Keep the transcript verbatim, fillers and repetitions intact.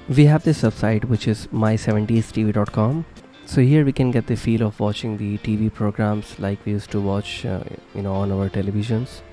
We have this website which is my seventies t v dot com. So here we can get the feel of watching the T V programs like we used to watch uh, you know on our televisions.